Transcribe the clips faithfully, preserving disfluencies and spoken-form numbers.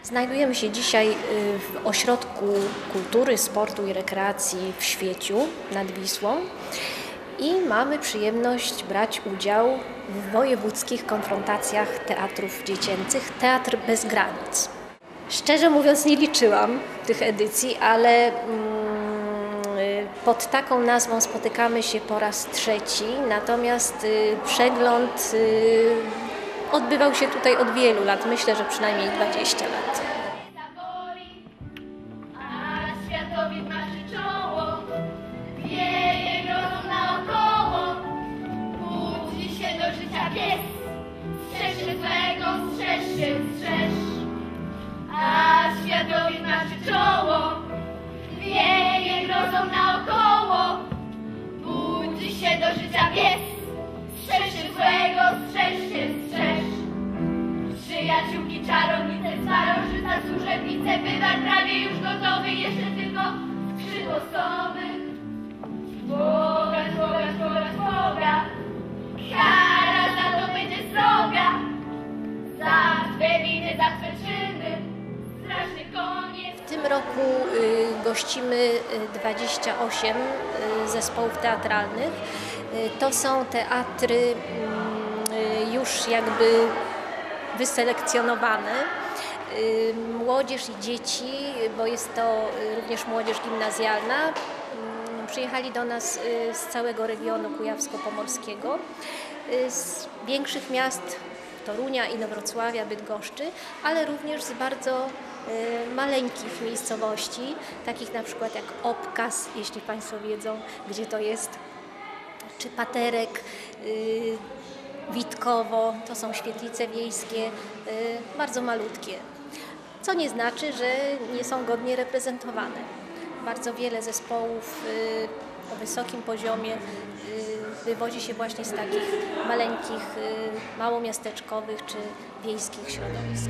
Znajdujemy się dzisiaj w Ośrodku Kultury, Sportu i Rekreacji w Świeciu nad Wisłą i mamy przyjemność brać udział w wojewódzkich konfrontacjach teatrów dziecięcych Teatr bez granic. Szczerze mówiąc nie liczyłam tych edycji, ale pod taką nazwą spotykamy się po raz trzeci, natomiast przegląd odbywał się tutaj od wielu lat, myślę, że przynajmniej dwadzieścia lat. A światowi marzy czoło, wieje grozą naokoło. Budzi się do życia pies, strzeż się złego, strzeż się, strzeż. Przyjaciółki, czarownice, starożytna, służebnice, bywar prawie już gotowy, jeszcze tylko skrzydło sowy. Bogacz, bogacz, bogacz, Boga, kara za to będzie sroga. Za twe winy, za twe czyny. W tym roku y, gościmy dwadzieścia osiem y, zespołów teatralnych. Y, to są teatry y, już jakby wyselekcjonowane. Y, młodzież i dzieci, bo jest to również młodzież gimnazjalna, y, przyjechali do nas y, z całego regionu kujawsko-pomorskiego, y, z większych miast Torunia, Inowrocławia, Bydgoszczy, ale również z bardzo y, maleńkich miejscowości, takich na przykład jak Obkaz, jeśli Państwo wiedzą, gdzie to jest, czy Paterek, y, Witkowo, to są świetlice wiejskie, y, bardzo malutkie, co nie znaczy, że nie są godnie reprezentowane. Bardzo wiele zespołów y, o wysokim poziomie wywodzi się właśnie z takich maleńkich, małomiasteczkowych czy wiejskich środowisk.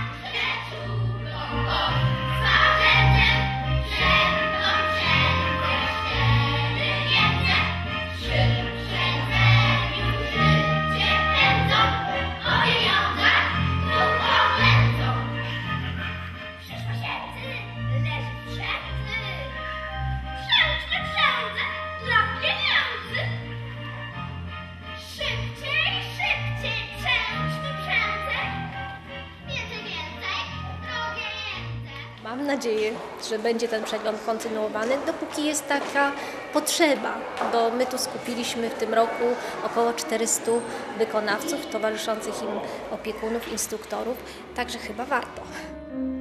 Mam nadzieję, że będzie ten przegląd kontynuowany, dopóki jest taka potrzeba, bo my tu skupiliśmy w tym roku około czterystu wykonawców, towarzyszących im opiekunów, instruktorów, także chyba warto.